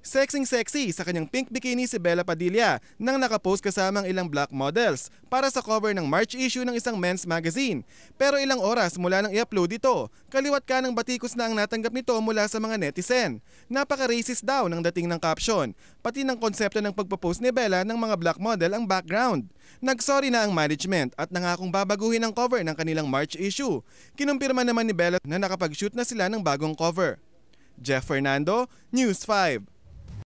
Sexing-sexy sa kanyang pink bikini si Bella Padilla nang nakapost kasamang ilang black models para sa cover ng March issue ng isang men's magazine. Pero ilang oras mula nang i-upload ito, kaliwat ka ng batikos na ang natanggap nito mula sa mga netizen. Napaka-racist daw ng dating ng caption, pati ng konsepto ng pagpapost ni Bella ng mga black model ang background. Nagsorry na ang management at nangakong babaguhin ang cover ng kanilang March issue. Kinumpirma naman ni Bella na nakapag-shoot na sila ng bagong cover. Jeff Fernando, News 5.